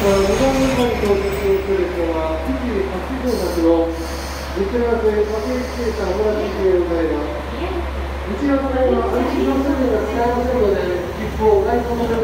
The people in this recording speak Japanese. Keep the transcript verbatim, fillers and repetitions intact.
はにばん乗り場に到着する列車はくじはちじゅうはちの日テレ学園各駅停車小田急へ向かいます。内側の方は安心のすぐが使えませんので、切符をお買い求め